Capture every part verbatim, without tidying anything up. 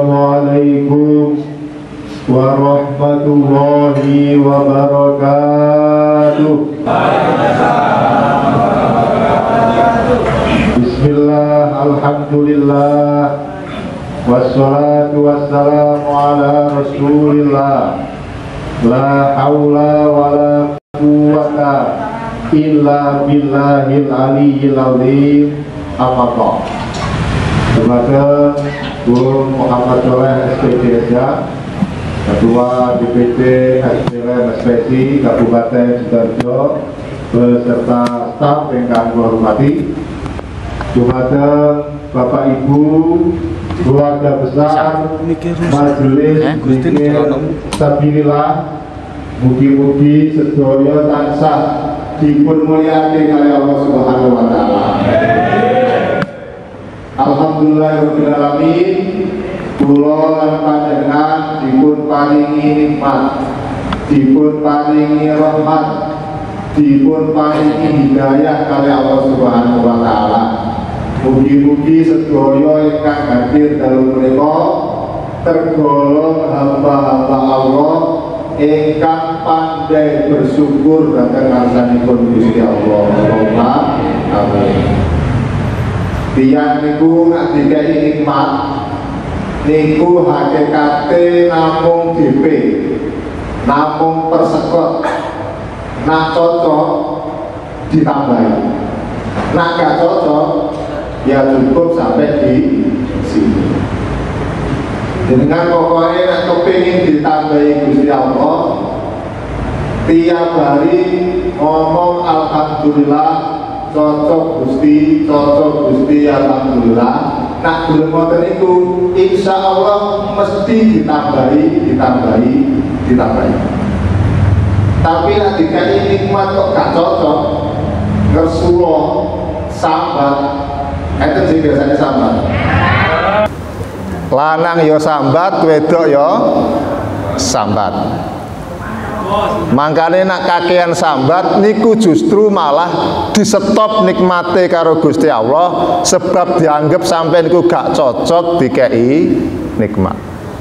Assalamualaikum warahmatullahi wabarakatuh. Bismillah, alhamdulillah, wassalatu wassalamu ala rasulillah. La haula wa la quwwata illa billahil aliyyil azim. Amma ba'd. Kepada Guru Muhammad Soleh S P D S A, Ketua D P C S P L M S P S I Kabupaten Sidoarjo beserta staf yang kami hormati, kepada Bapak Ibu, keluarga besar Majelis Zikir Sabilillah, mugi-mugi sedaya tansah dipun mulyakake kali Allah Subhanahu wa taala. Alhamdulillahirabbil alamin. Kula lan panjenengan dipun paringi nikmat, dipun paringi rahmat, dipun paringi hidayah kali Allah Subhanahu wa taala. Mugi-mugi sedaya ingkang hadir dalam menika tergolong hamba-hamba Allah ingkang pandai bersyukur dhateng ngarsanipun Gusti Allah. Allahumma amin. Tiyang niku nak dikai nikmat niku hakikate namung D P, namung persekot, nak cocok ditambahi, nak gak cocok ya cukup sampai di sini. Dengan pokoknya nak kepingin ditambahi Gusti Allah, tiap hari ngomong alhamdulillah, cocok Gusti, cocok Gusti, alhamdulillah. Nak belum ngoten niku insya Allah mesti ditambahi, ditambahi, ditambahi. Tapi nak dikai nikmat kok gak cocok, ngersulo, sambat, itu sih biasanya sambat. Lanang yo sambat, wedok yo sambat. Mangkane nak kakean sambat niku justru malah disetop nikmate karo Gusti Allah, sebab dianggap sampai niku gak cocok dikei nikmat.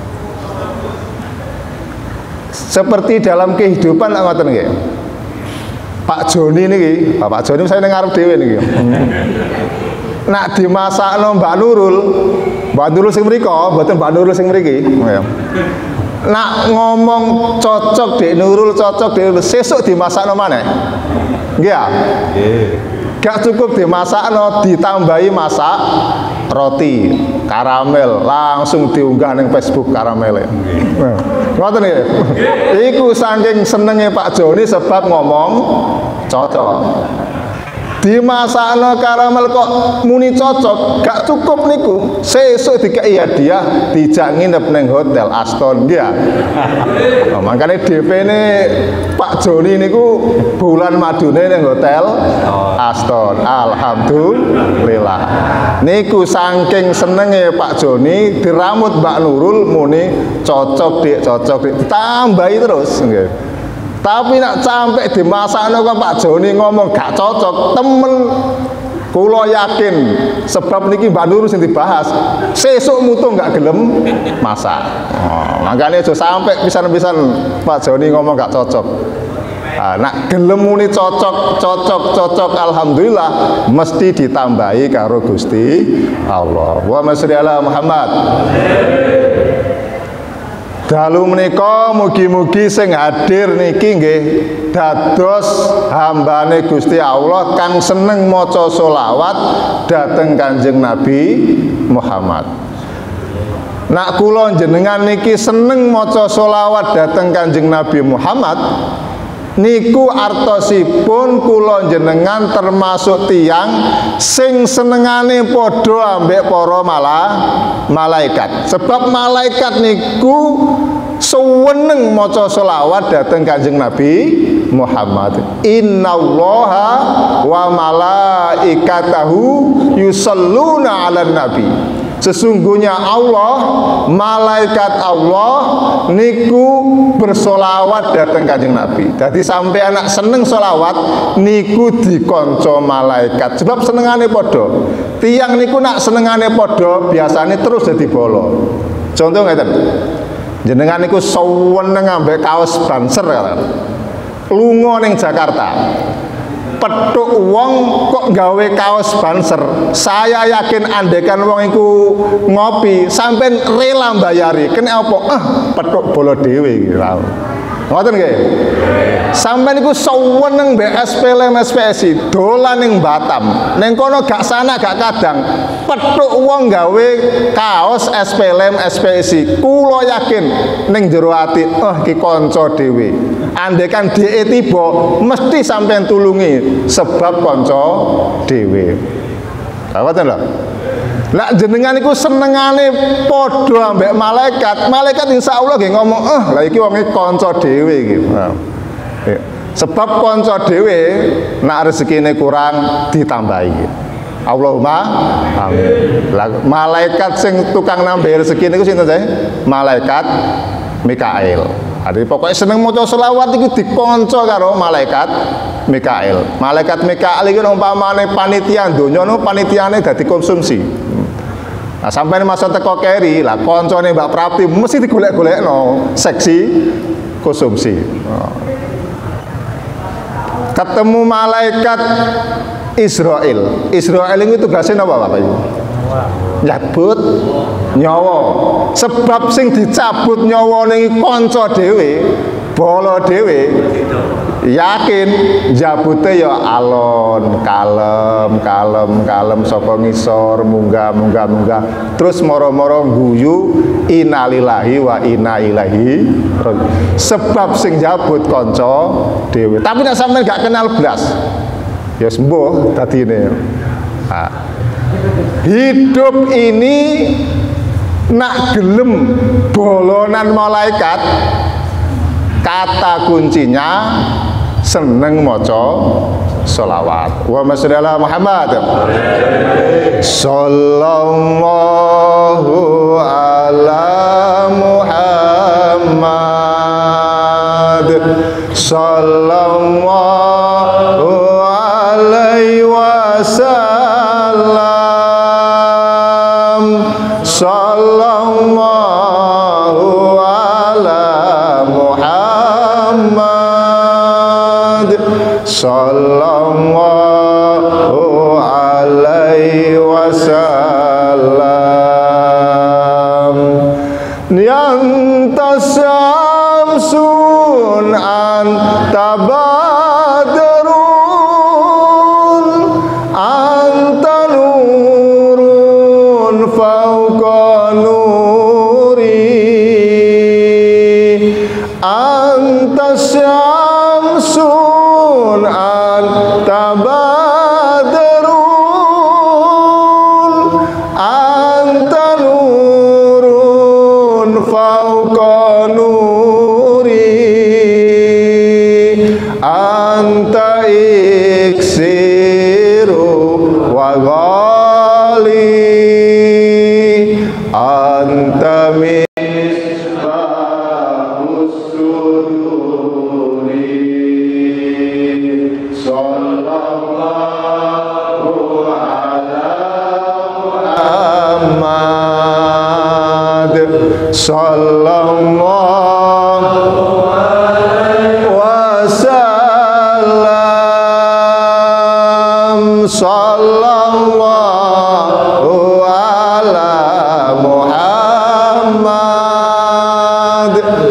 Seperti dalam kehidupan ngoten nggih. Pak Joni niki, Bapak Joni saya ngarep dhewe niki. Nak dimasakno Mbak Nurul, Mbak Nurul sing mriko, mboten Mbak Nurul sing mriki. Nak ngomong cocok Dek Nurul, cocok Dek Nurul, sesuk dimasakno maneh. Nggih ya? Nggih. Gak cukup dimasakno, ditambahi masak roti, karamel, langsung diunggah ning Facebook karamele. Ngoten nggih. Iku saking senenge Pak Joni sebab ngomong cocok. Dimasakno karamel kok muni cocok, gak cukup niku. Sesuk dikai hadiah dijak nginep ning hotel Aston nggih ya. Oh, makane D P-ne Pak Joni niku bulan madune ning hotel Aston. Alhamdulillah. Niku saking senenge Pak Joni diramut Mbak Nurul muni cocok Dik, cocok Dik. Tambahi terus nggih. Tapi nak sampai dimasakno kok Pak Joni ngomong gak cocok, temen kula yakin sebab niki Mbak Nurul sing dibahas sesuk mutu gak gelem masak. Oh, makanya aja sampai pisan-pisan Pak Joni ngomong gak cocok. Nah, nak gelem muni cocok, cocok, cocok, alhamdulillah mesti ditambahi karo Gusti Allah. Wa masri ala Muhammad. Dalu menika mugi-mugi sing hadir niki nggih dados hambane Gusti Allah kang seneng maca selawat dhateng Kanjeng Nabi Muhammad. Nak kula jenengan niki seneng maca selawat dhateng Kanjeng Nabi Muhammad, niku artosipun kula jenengan termasuk tiyang sing senengane padha ambek para malah malaikat. Sebab malaikat niku seweneng maca selawat dhateng Kanjeng Nabi Muhammad. Innallaha wa malaikatahu yusalluna 'alan nabi. Sesungguhnya Allah, malaikat Allah niku bersolawat datang Kanjeng Nabi. Jadi sampai anak seneng solawat niku dikonco malaikat. Sebab senengane podo. Tiang niku nak senengane podo biasanya terus jadi bolo. Contoh ngeten. Jenengan niku seneng ambek kaos Banser kan. Lunga ning Jakarta. Petuk wong kok gawe kaos Banser. Saya yakin andekan wong iku ngopi sampean rela mbayari. Kene apa? Ah, petuk bola dhewe iki. Ngoten nggih. Sampeyan niku seneng mbek S P L M S P S I, dolan ning Batam. Ning kono gak sana gak kadang. Petuk wong gawe kaos S P L M S P S I. Kula yakin ning jero ati, oh iki kanca dhewe. Andekan dhek tiba mesti sampeyan tulungi sebab kanca dhewe. Ngoten lho. Lah jenengan iku senengane padha ambek malaikat. Malaikat insyaallah nggih ngomong, "Eh, lah iki wong iki kanca dhewe iki." Nah, ya. Sebab kanca dhewe nek rezekine kurang ditambahi. Allahumma amin. Lah malaikat sing tukang nambahi rezeki niku sinten sae? Malaikat Mikail. Jadi pokoknya seneng maca selawat iku dikonco karo malaikat Mikail. Malaikat Mikail iki umpamane panitia donya no panitiane dadi konsumsi. Nah, sampai masa teko keri lah koncone Mbak Prapti mesti digolek-golekno seksi konsumsi. Oh. Ketemu malaikat Israel. Israel itu tugasnya apa Bapak Ibu? Nyabut nyawa. Sebab sing dicabut nyawa ning kanca dhewe, bala dhewe. Yakin jabute ya alon, kalem, kalem, kalem saka ngisor, munggah, munggah, munggah. Terus moro-moro guyu innalillahi wa inna ilaihi raji'un. Sebab sing jabut kanca dhewe. Tapi nek sampean gak kenal blas, ya sembuh dadine. Nah, hidup ini nak gelem bolonan malaikat, kata kuncinya seneng maca sholawat. Wa sholli ala Muhammad. Sallallahu ala Muhammad. Sallallahu alaihi wasallam. Sallallahu ala Muhammad. Sallallahu alaihi wasallam. Anta syamsun anta badrun anta nurun fauqa nuri anta syamsun anta badrun anta nurun fauqa nuri anta iksiru wa ghali anta misbahus suduri sallallahu ala Muhammad sallallahu alaihi wasallam sallallahu ala Muhammad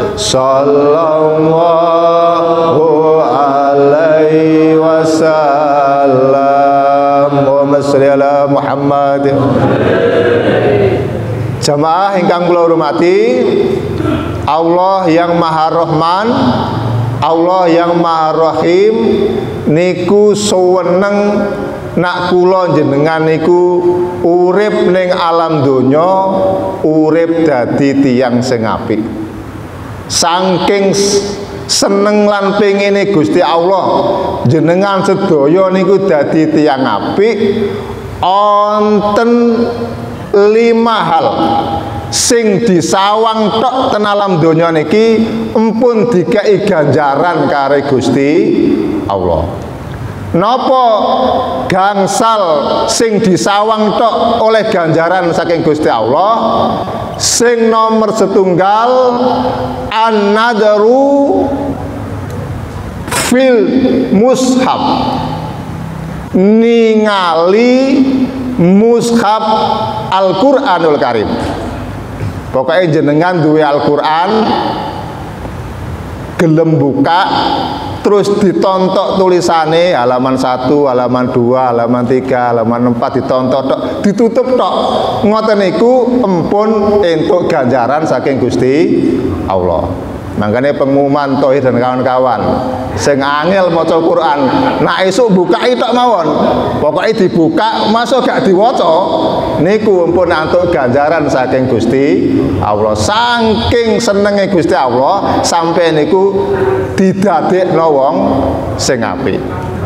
sallallahu alaihi wasallam. Allahumma sholli ala Muhammad. Jamaah ingkang kula hormati, Allah yang Maha Rahman, Allah yang Maha Rahim niku suweneng nak kula jenengan niku urip ning alam donya, urip dadi tiyang sing apik. Saking seneng lan pengine Gusti Allah jenengan sedaya niku dadi tiyang apik, onten lima hal sing disawang tok ten alam donya niki empun dikai ganjaran kare Gusti Allah. Napa gangsal sing disawang tok oleh ganjaran saking Gusti Allah? Sing nomor setunggal an-nadharu fil mushaf, ningali mushaf Al-Qur'anul Karim. Pokoknya jenengan duwe Al-Qur'an, gelem buka, terus ditontok tulisane halaman satu, halaman dua, halaman tiga, halaman empat, ditontok tok, ditutup tok. Ngoten niku empun entuk ganjaran saking Gusti Allah. Makanya pengumuman Tohir dan kawan-kawan sing angel maca Quran, nak esuk bukai tok mawon. Pokoknya dibuka, masuk gak diwaca niku empun antuk ganjaran saking Gusti Allah. Saking senenge Gusti Allah sampai niku didadekno wong sing apik.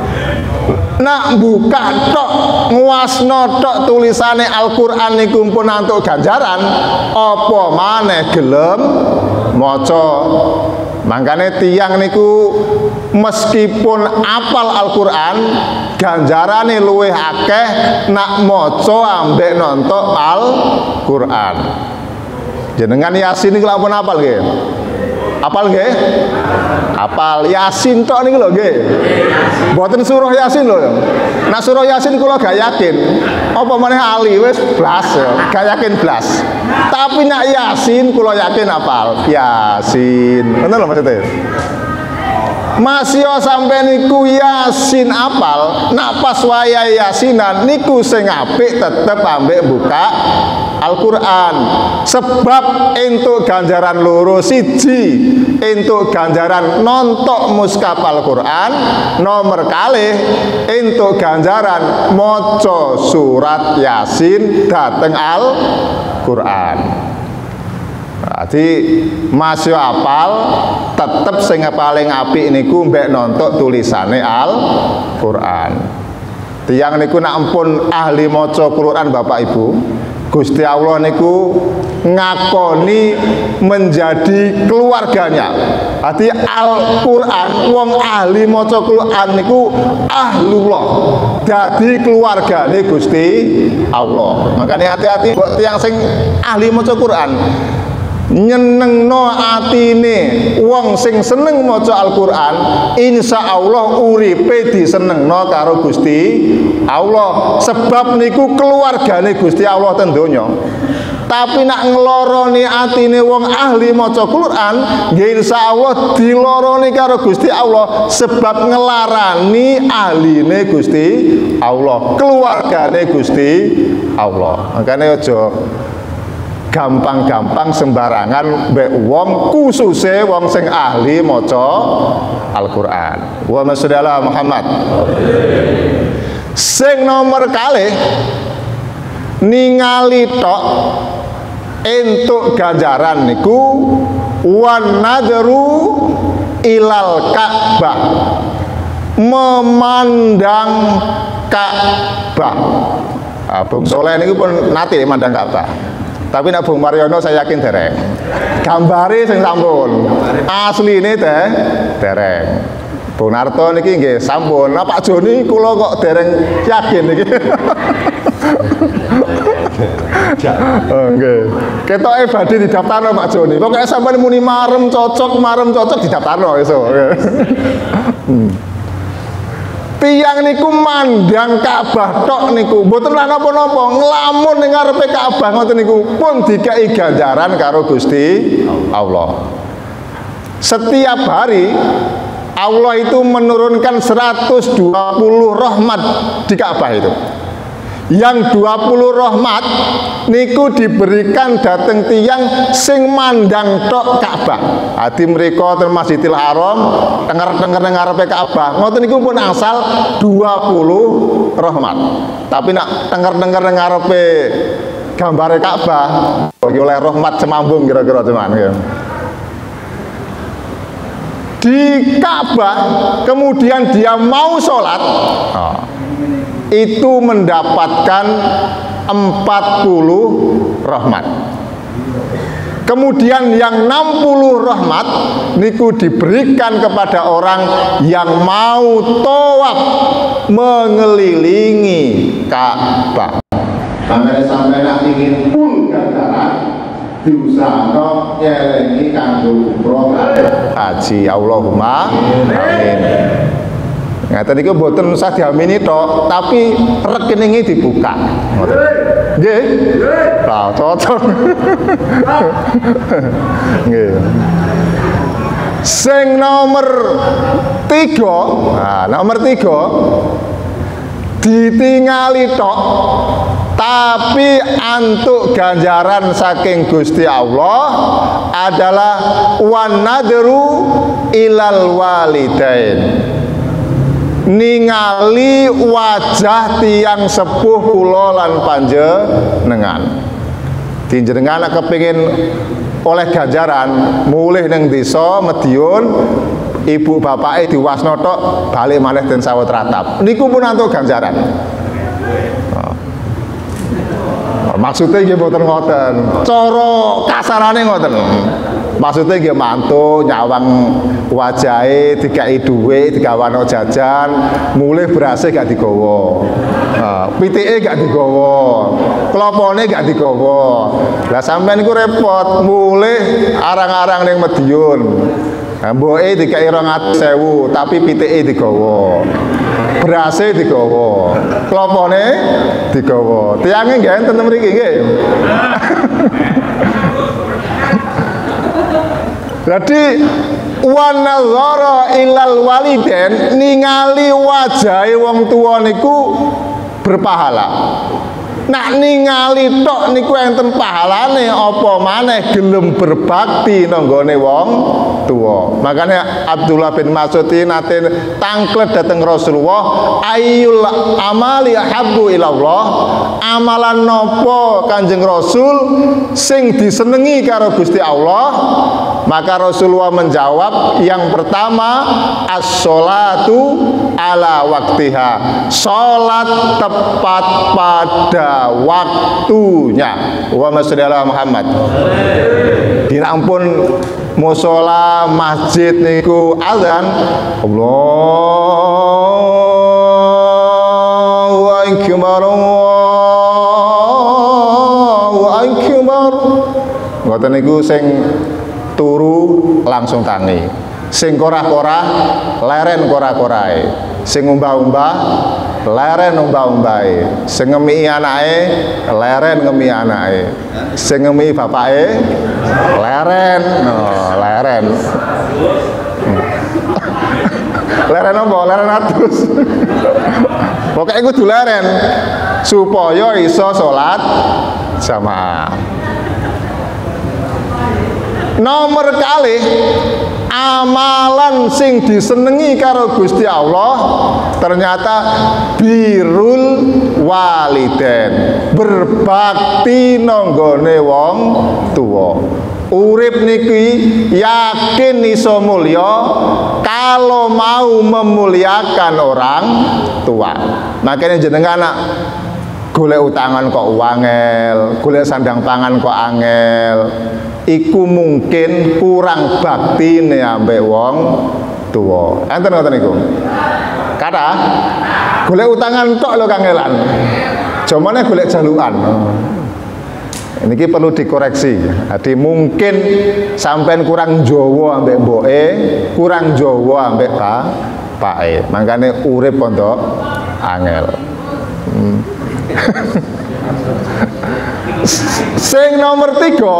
Nak buka tok, nguasno tok tulisane Al-Qur'an niku pun antuk ganjaran, apa maneh gelem maca. Mangkane tiyang niku meskipun apal Al-Qur'an, ganjarane luwih akeh nak maca ambek nonton Al-Qur'an. Jenengan Yasin niku lha pun apal nggih? Apal nggih? Apal Yasin tok niku lho nggih. Mboten surah Yasin lho. Nah surah Yasin kula gak yakin. Apa meneh ali wis blas ya, gak yakin blas. Tapi nak Yasin kula yakin apal. Yasin. Ngono lho maksudnya. Masih sampai niku Yasin apal, nak pas wayah Yasinan niku sing apik tetep ambek buka Al-Qur'an. Sebab entuk ganjaran loro, siji entuk ganjaran nontok mushaf Al-Qur'an, nomor kalih entuk ganjaran maca surat Yasin dateng Al-Qur'an. Jadi masih apal tetep sing paling apik niku mbek nontok tulisane Al-Qur'an. Tiyang niku nak ampun ahli maca Qur'an Bapak Ibu, Gusti Allah niku ngakoni menjadi keluarganya. Hati Al-Qur'an, wong ahli maca Qur'an niku ahlullah, dadi keluargane Gusti Allah. Makanya hati-hati buat tiyang sing ahli maca Qur'an, nyenengno atine wong sing seneng maca Al-Qur'an, insya Allah uripe disenengno karo Gusti Allah. Sebab niku keluargane Gusti Allah ten donya. Tapi nak ngloroni atine wong ahli maca Qur'an, nggih insya Allah diloroni karo Gusti Allah. Sebab ngelarani ahline Gusti Allah, keluargane Gusti Allah. Makanya aja gampang-gampang sembarangan mbek wong, khususnya wong sing ahli maca Al-Qur'an. Wa masya Muhammad. Sing nomor kalih ningali tok entuk ganjaran niku wan nadru ilal Ka'bah, memandang Ka'bah. Abang Soleh niku pun nate mandang Ka'bah. Tapi nak Bung Mariono saya yakin dereng. Gambare sing sampun. Asline teh dereng. Bung Narto niki nggih sampun. Nah Pak Joni kula kok dereng yakin niki. Oh nggih. Ketoke badhe didaftarno Pak Joni. Pokoke sampeyan muni marem cocok, marem cocok didaftarno esuk. Hmm. Tiyang niku mandang Ka'bah tok niku mboten lan napa-napa, nglamun ning ngarepe Ka'bah ngoten niku pun dikai ganjaran karo Gusti Allah. Setiap hari Allah itu menurunkan seratus dua puluh rahmat di Ka'bah itu. Yang dua puluh rahmat niku diberikan dateng tiyang sing mandang tok Ka'bah. Adi mereka ten Masjidil Haram denger-denger ning ngarepe Ka'bah. Ngoten niku pun asal dua puluh rahmat. Tapi nak denger-denger ning ngarepe gambare Ka'bah iki oleh rahmat semambung kira-kira cuman ya. Di Ka'bah kemudian dia mau sholat, oh, itu mendapatkan empat puluh rahmat. Kemudian yang enam puluh rahmat niku diberikan kepada orang yang mau tawaf mengelilingi Ka'bah. Sampai sampai nak ingin full ganjaran diusahakan nyelengi kanggo umroh haji. Allahumma amin. Ngaten niku mboten usah diamini tok, tapi rekeninge dibuka. Ngoten. Nggih. Lah cocok. Nggih. Sing nomor tiga, nah nomor tiga ditingali tok tapi antuk ganjaran saking Gusti Allah adalah wan nadru ilal walidain, ningali wajah tiang sepuh kula lan panjenengan. Panjenengan kepengin oleh ganjaran mulih ning desa Madiun, ibu bapake diwasno tok balik maneh den sawet ratap niku pun antuk ganjaran. Maksudnya nggih mboten ngoten, cara kasarane ngoten. Maksudnya nggih mantu nyawang wajahe dikai dhuwit, digawano jajan, mulih berase gak digawa. Nah, pitike gak digawa, klopone gak digawa. Lah sampean niku repot, mulih arang-arang ning Madiun. Nah, mboke dikai rong atus ewu, tapi pitike digawa. Berase digawa, klopone digawa. Tiange nggih enten mriki nggih. Jadi wa nazara ilal walidain, ningali wajahe wong tuwa niku berpahala. Nak ningali tok niku enten pahalane, apa maneh gelem berbakti nanggone wong tuwa. Makanya Abdullah bin Mas'ud nate tangklet dateng Rasulullah, ayyul amali habbu ilallah, amalan nopo Kanjeng Rasul sing disenengi karo Gusti Allah? Maka Rasulullah menjawab, yang pertama as-sholatu ala waktiha, sholat tepat pada waktunya. Wa masyaallah Muhammad. Dirampun musola masjid niku azan, Allahu akbar, Allahu akbar. Ngoten niku sing turu langsung tangi, sing korah-korah leren korah-korahe, sing umbah-umbah leren umbah-umbahe, sing ngemi anake leren ngemi anake, sing ngemi bapake leren, no, leren. Leren apa? Leren atus. Pokoknya kudu leren supaya iso salat jamaah. Nomor kalih, amalan sing disenengi karo Gusti Allah ternyata birrul walidain, berbakti nanggone wong tuwa. Urip niki yakin iso mulya kalau mau memuliakan orang tua. Makanya jenengan anak golek utangan kok wangel, golek sandang pangan kok angel, iku mungkin kurang baktine ambek wong tuwa. Enten ngoten niku. Kata golek utangan tok lho kangelan. Jamane golek jalukan. Niki perlu dikoreksi. Jadi mungkin sampean kurang Jawa ambek mboke, kurang Jawa ambek bapake. Makane urip pondok angel. Hmm. Sing nomor tiga,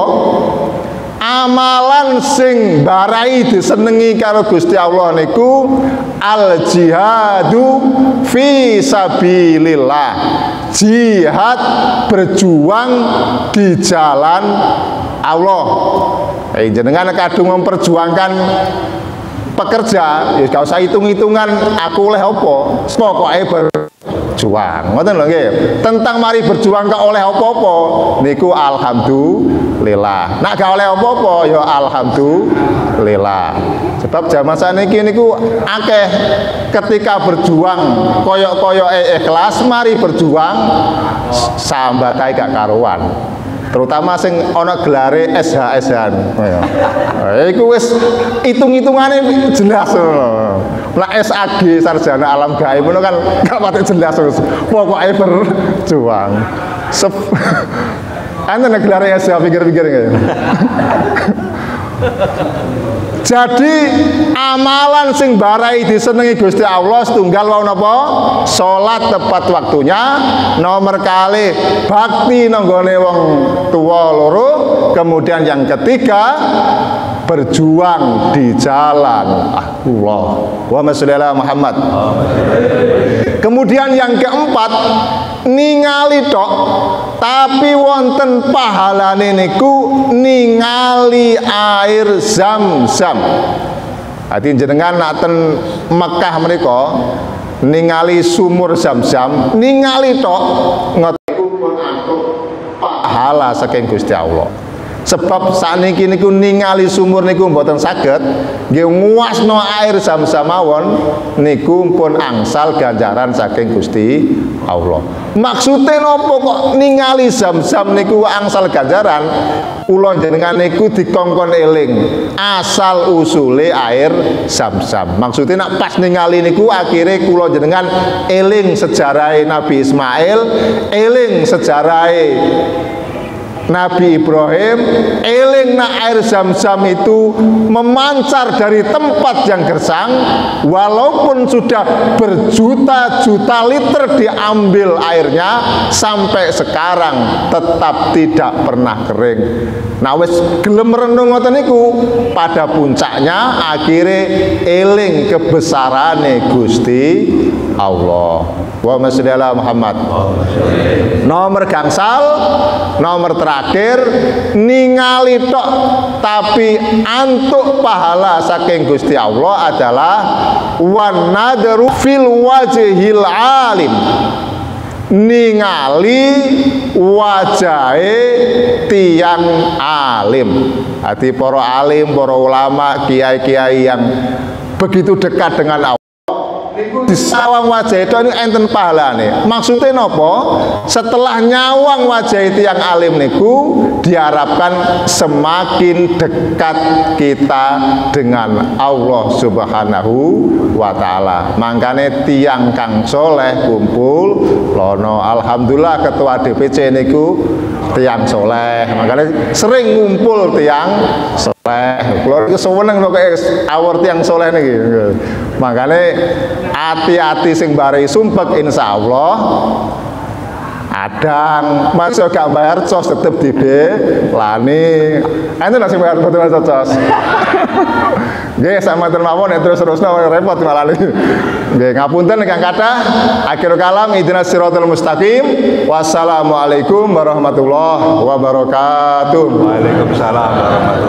amalan sing barai disenengi karo Gusti Allah niku al jihadu fi sabilillah, jihad berjuang di jalan Allah. Eh jenengan kadung memperjuangkan pekerja, ya gak usah hitung-hitungan aku oleh apa, pokoke berjuang. Ngoten lho nggih. Tentang mari berjuang gak oleh apa-apa niku alhamdulillah. Nek gak oleh apa-apa ya alhamdulillah. Sebab zaman saniki niku akeh ketika berjuang koyok-koyoke ikhlas, mari berjuang sambat kae gak karuan. terutama sing ana gelare S H S-an. Ya. Iku wis hitung-hitungane jelas ngono. Lah S A G sarjana alam gaib ngono kan gak pati jelas terus. Pokoke berjuang. Sep Anda nek gelare S H pikir-pikir enggak ya? Jadi amalan sing barai disenengi Gusti Allah setunggal wau napa? Salat tepat waktunya, nomor kali bakti nanggone wong tua loro, kemudian yang ketiga berjuang di jalan Allah. Wa sallallahu Muhammad. Kemudian yang keempat ningali tok tapi wonten pahalane niku ningali air Zam-zam. Hati jenengan nak ten Mekah menika ningali sumur Zam-zam, ningali tok ngoten pun antuk pahala saking Gusti Allah. Sebab sakniki niku ningali sumur niku mboten saged nggih nguasno air Zam-zam mawon niku pun angsal ganjaran saking Gusti Allah. Maksudnya nopo kok ningali Zam-zam niku angsal ganjaran? Kula jenengan niku dikongkon eling asal usule air Zam-zam. Maksudnya nak pas ningali niku akhirnya kula jenengan eling sejarah Nabi Ismail, eling sejarah Nabi Ibrahim, eling na air Zam-zam itu memancar dari tempat yang gersang, walaupun sudah berjuta-juta liter diambil airnya, sampai sekarang tetap tidak pernah kering. Nah wis gelem renung ngoten niku, pada puncaknya akhirnya eling kebesarane Gusti Allah. Wa sallallahu Muhammad. Nomor gangsal, nomor terakhir ningali tok tapi antuk pahala saking Gusti Allah adalah wan nadru fil wajhil alim, ningali wajahe tiang alim. Hati para alim, para ulama, kiai-kiai yang begitu dekat dengan Allah di sawang wajah itu ini enten pahalane. Maksudnya nopo? Setelah nyawang wajah itu yang alim niku diharapkan semakin dekat kita dengan Allah Subhanahu wa taala. Mangkane tiang kang soleh kumpul lono. Alhamdulillah ketua D P C niku tiang soleh. Makanya sering ngumpul tiang soleh. Kalau itu sewenang pokoknya awur tiang soleh niki. Makanya hati-hati sing barai sumpek insya Allah adang masuk gak bayar cos tetep dide lani ente nasi bayar betul betul cos nggih sama termawon terus terusnya repot malah nggih ngapunten ingkang kathah akhir kalam ihdinas siratal mustaqim wassalamualaikum warahmatullahi wabarakatuh. Waalaikumsalam warahmatullahi